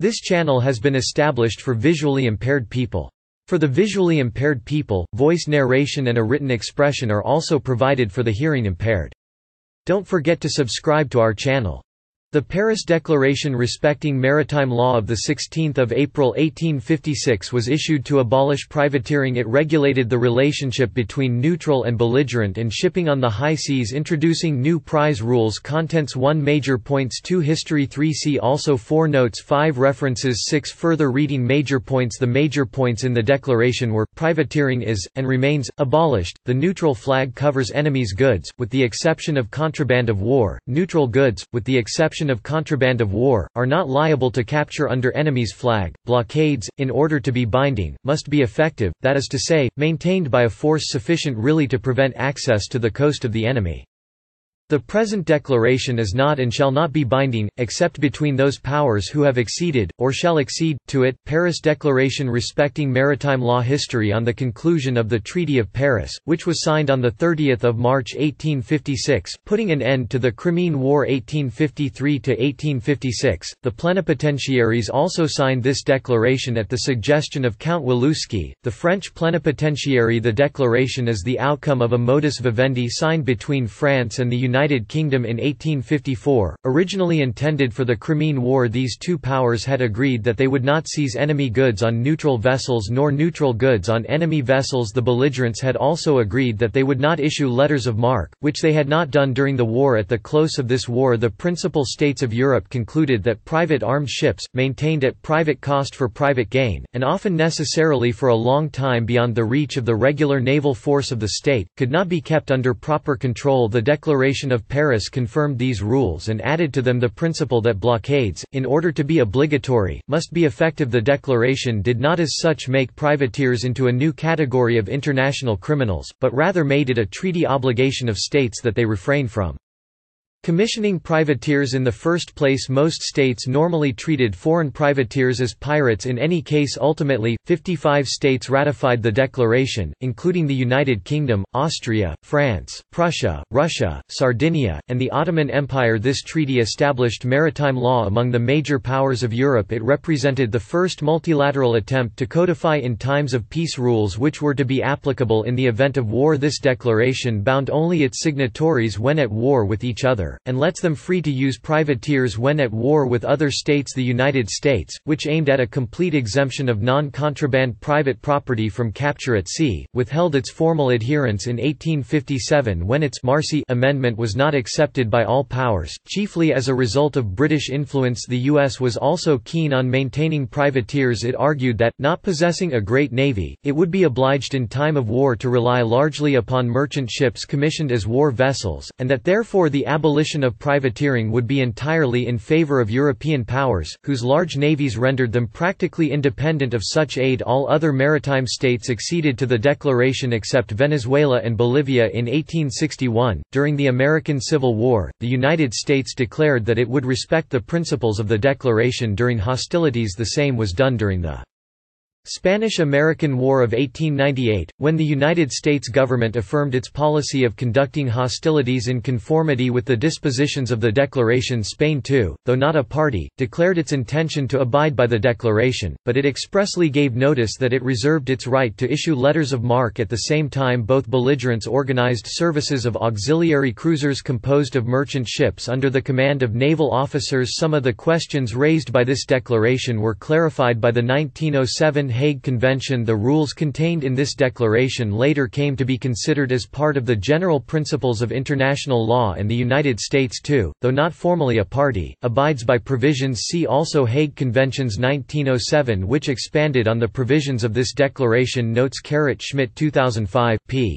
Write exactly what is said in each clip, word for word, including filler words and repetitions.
This channel has been established for visually impaired people. For the visually impaired people, voice narration and a written expression are also provided for the hearing impaired. Don't forget to subscribe to our channel. The Paris Declaration respecting maritime law of the sixteenth of April eighteen fifty-six was issued to abolish privateering. It regulated the relationship between neutral and belligerent and shipping on the high seas, introducing new prize rules. Contents: one Major points, two History, three See also, four Notes, five References, six Further reading. Major points. The major points in the declaration were: privateering is, and remains, abolished. The neutral flag covers enemy's goods, with the exception of contraband of war. Neutral goods, with the exception of contraband of war, are not liable to capture under enemy's flag. Blockades, in order to be binding, must be effective, that is to say, maintained by a force sufficient really to prevent access to the coast of the enemy. The present declaration is not and shall not be binding, except between those powers who have acceded, or shall accede, to it. Paris Declaration respecting maritime law. History. On the conclusion of the Treaty of Paris, which was signed on the thirtieth of March eighteen fifty-six, putting an end to the Crimean War eighteen fifty-three to eighteen fifty-six, the plenipotentiaries also signed this declaration at the suggestion of Count Walewski, the French plenipotentiary. The declaration is the outcome of a modus vivendi signed between France and the United United Kingdom in eighteen fifty-four, originally intended for the Crimean War. These two powers had agreed that they would not seize enemy goods on neutral vessels nor neutral goods on enemy vessels. The belligerents had also agreed that they would not issue letters of marque, which they had not done during the war. At the close of this war, the principal states of Europe concluded that private armed ships, maintained at private cost for private gain, and often necessarily for a long time beyond the reach of the regular naval force of the state, could not be kept under proper control. The Declaration of Paris confirmed these rules and added to them the principle that blockades, in order to be obligatory, must be effective. The declaration did not as such make privateers into a new category of international criminals, but rather made it a treaty obligation of states that they refrain from commissioning privateers in the first place. Most states normally treated foreign privateers as pirates in any case. Ultimately, fifty-five states ratified the declaration, including the United Kingdom, Austria, France, Prussia, Russia, Sardinia, and the Ottoman Empire. This treaty established maritime law among the major powers of Europe. It represented the first multilateral attempt to codify in times of peace rules which were to be applicable in the event of war. This declaration bound only its signatories when at war with each other, and lets them free to use privateers when at war with other states. The United States, which aimed at a complete exemption of non-contraband private property from capture at sea, withheld its formal adherence in eighteen fifty-seven when its Marcy Amendment was not accepted by all powers, chiefly as a result of British influence. The U S was also keen on maintaining privateers. It argued that, not possessing a great navy, it would be obliged in time of war to rely largely upon merchant ships commissioned as war vessels, and that therefore the abolition of privateering would be entirely in favor of European powers, whose large navies rendered them practically independent of such aid. All other maritime states acceded to the declaration except Venezuela and Bolivia in eighteen sixty-one. During the American Civil War, the United States declared that it would respect the principles of the declaration during hostilities. The same was done during the Spanish–American War of eighteen ninety-eight, when the United States government affirmed its policy of conducting hostilities in conformity with the dispositions of the declaration. Spain too, though not a party, declared its intention to abide by the declaration, but it expressly gave notice that it reserved its right to issue letters of marque. At the same time, both belligerents organized services of auxiliary cruisers composed of merchant ships under the command of naval officers. Some of the questions raised by this declaration were clarified by the nineteen oh seven Hague Convention. The rules contained in this declaration later came to be considered as part of the general principles of international law, and the United States too, though not formally a party, abides by provisions. See also Hague Conventions nineteen oh seven, which expanded on the provisions of this declaration. Notes Schmidt two thousand five, p.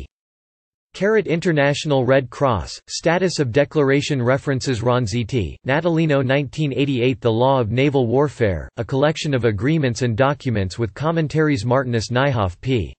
International Red Cross, Status of Declaration. References: Ronzetti, Natalino nineteen eighty-eight, The Law of Naval Warfare, a collection of agreements and documents with commentaries. Martinus Nijhoff p.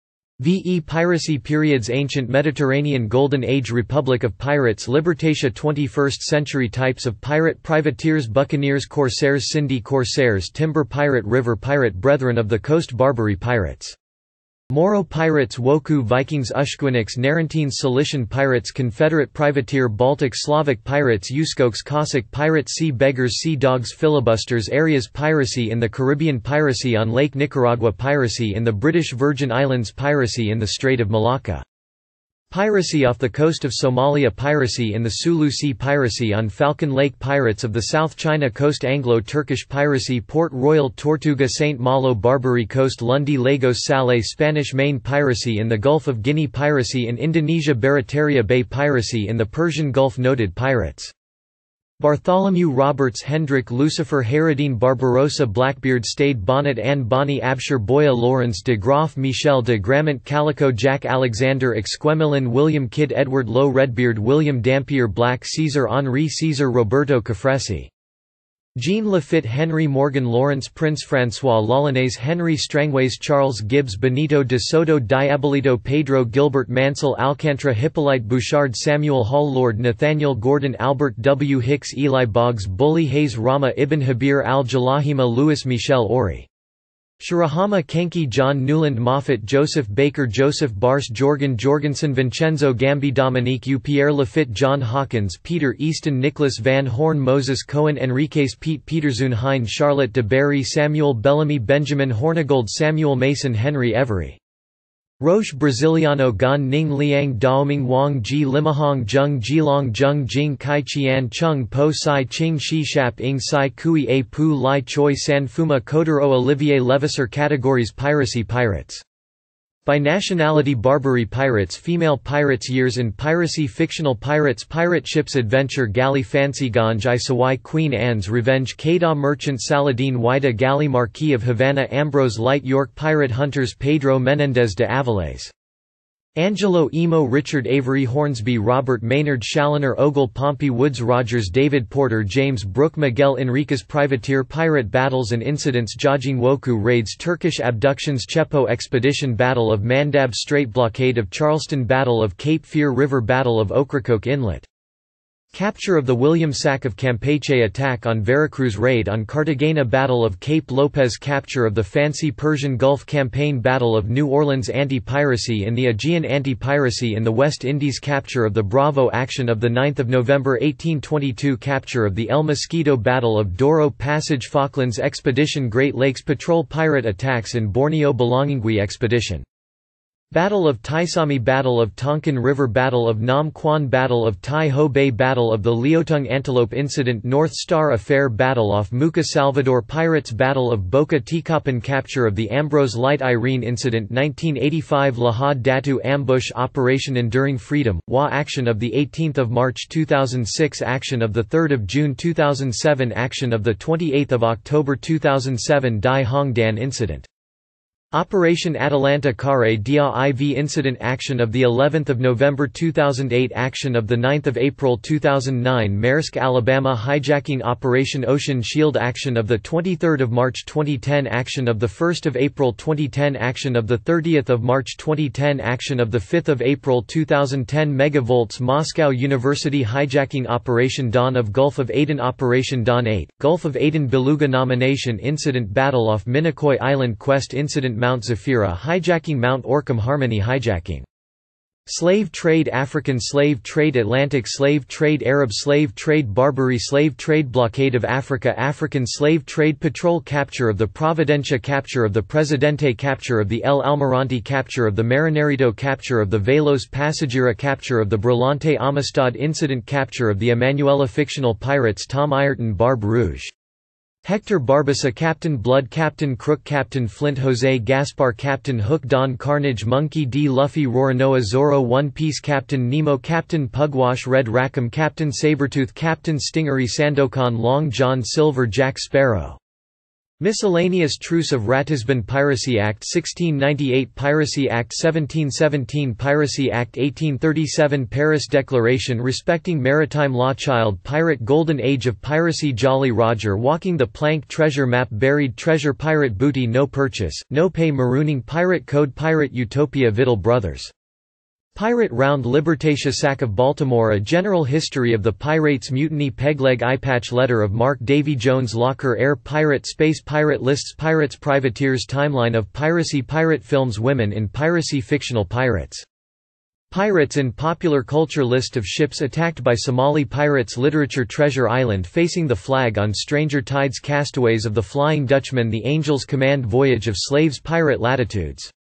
V. Piracy periods. Ancient Mediterranean Golden Age. Republic of Pirates. Libertatia. twenty-first century types of pirate: privateers, buccaneers, corsairs, Sindhi corsairs, timber pirate, river pirate, brethren of the coast, Barbary pirates. Moro pirates Woku Vikings Ushquinix Narentines Cilician pirates Confederate privateer Baltic Slavic pirates Uskoks Cossack pirates Sea beggars Sea dogs Filibusters Areas Piracy in the Caribbean Piracy on Lake Nicaragua Piracy in the British Virgin Islands Piracy in the Strait of Malacca Piracy off the coast of Somalia Piracy in the Sulu Sea Piracy on Falcon Lake Pirates of the South China Coast Anglo-Turkish Piracy Port Royal Tortuga Saint Malo Barbary Coast Lundi Lagos Salé Spanish Main Piracy in the Gulf of Guinea Piracy in Indonesia Barataria Bay Piracy in the Persian Gulf Noted pirates Bartholomew Roberts Hendrik Lucifer Herodine Barbarossa Blackbeard Stade Bonnet Anne Bonny Abshire Boya Lawrence de Graaf Michel de Grammont Calico Jack Alexander Exquemelin William Kidd Edward Low Redbeard William Dampier Black Caesar Henri Caesar Roberto Cafresi Jean Lafitte Henry Morgan Lawrence Prince François L'Olonais Henry Strangways Charles Gibbs Benito de Soto Diabolito Pedro Gilbert Mansell Alcantara Hippolyte Bouchard Samuel Hall Lord Nathaniel Gordon Albert W. Hicks Eli Boggs Bully Hayes Rama Ibn Habir al-Jalahima Louis Michel Ori Shirahama Kenki John Newland Moffat Joseph Baker Joseph Barse Jorgen Jorgensen Vincenzo Gambi Dominique U Pierre Lafitte John Hawkins Peter Easton Nicholas Van Horn Moses Cohen Enriquez Pete Peterzoon Hein Charlotte de Berry Samuel Bellamy Benjamin Hornigold Samuel Mason Henry Every Roche Braziliano Gan Ning Liang Daoming Wang Ji Limahong Zheng Jilong Zheng Jing Kai Qian Chung Po Sai Ching Shi Shap Ing Sai Kui A Pu Lai Choi San Fuma Kodero Olivier Levasseur Categories Piracy Pirates by nationality Barbary pirates Female pirates Years in piracy Fictional pirates Pirate ships Adventure Galley Fancyganj I Sawai Queen Anne's Revenge Queda Merchant Saladin Wida Galley Marquis of Havana Ambrose Light York Pirate Hunters Pedro Menendez de Avilés Angelo Emo Richard Avery Hornsby Robert Maynard Challoner Ogle Pompey Woods Rogers David Porter James Brooke Miguel Enriquez Privateer Pirate battles and incidents Jajing Woku raids Turkish abductions Chepo expedition Battle of Mandab Strait Blockade of Charleston Battle of Cape Fear River Battle of Ocracoke Inlet Capture of the William Sack of Campeche Attack on Veracruz Raid on Cartagena Battle of Cape Lopez Capture of the Fancy Persian Gulf Campaign Battle of New Orleans Anti-piracy in the Aegean Anti-piracy in the West Indies Capture of the Bravo Action of the ninth of November eighteen twenty-two Capture of the El Mosquito Battle of Douro Passage Falklands Expedition Great Lakes Patrol Pirate attacks in Borneo Belongingui Expedition Battle of Taisami Battle of Tonkin River Battle of Nam Quan Battle of Tai Ho Bay Battle of the Liaotung Antelope Incident North Star Affair Battle off Muka Salvador Pirates Battle of Boca Tikapan Capture of the Ambrose Light Irene Incident nineteen eighty-five Lahad Datu Ambush Operation Enduring Freedom, W A Action of the eighteenth of March two thousand six Action of the third of June two thousand seven Action of the twenty-eighth of October two thousand seven Dai Hongdan Incident Operation Atalanta Kare Dia I V Incident Action of the eleventh of November two thousand eight Action of the ninth of April two thousand nine Maersk Alabama Hijacking Operation Ocean Shield Action of the twenty-third of March twenty ten Action of the first of April twenty ten Action of the thirtieth of March twenty ten Action of the fifth of April two thousand ten Megavolts Moscow University Hijacking Operation Dawn of Gulf of Aden Operation Dawn eight, Gulf of Aden Beluga Nomination Incident Battle off Minicoy Island Quest Incident Mount Zafira Hijacking Mount Orcam Harmony Hijacking Slave Trade African Slave Trade Atlantic Slave Trade Arab Slave Trade Barbary Slave Trade Blockade of Africa African Slave Trade Patrol Capture of the Providencia Capture of the Presidente Capture of the El Almirante Capture of the Marinerito Capture of the Velos Passagiera Capture of the Brillante Amistad Incident Capture of the Emanuela Fictional Pirates Tom Ayrton Barbe Rouge Hector Barbassa Captain Blood Captain Crook Captain Flint Jose Gaspar Captain Hook Don Carnage Monkey D. Luffy Roranoa Zorro One Piece Captain Nemo Captain Pugwash Red Rackham Captain Sabretooth Captain Stingery Sandokan Long John Silver Jack Sparrow Miscellaneous Truce of Ratisbon Piracy Act sixteen ninety-eight Piracy Act seventeen seventeen Piracy Act eighteen thirty-seven Paris Declaration respecting maritime law Child Pirate Golden Age of Piracy Jolly Roger Walking the Plank Treasure Map Buried Treasure Pirate Booty No Purchase, No Pay Marooning Pirate Code Pirate Utopia Vittle Brothers Pirate Round Libertatia Sack of Baltimore. A General History of the Pirates Mutiny. Pegleg Eyepatch Letter of Mark Davy Jones. Locker Air Pirate Space Pirate Lists. Pirates Privateers. Timeline of Piracy. Pirate Films. Women in Piracy. Fictional pirates. Pirates in popular culture. List of ships attacked by Somali pirates. Literature. Treasure Island Facing the Flag on Stranger Tides. Castaways of the Flying Dutchman. The Angels Command. Voyage of Slaves. Pirate Latitudes.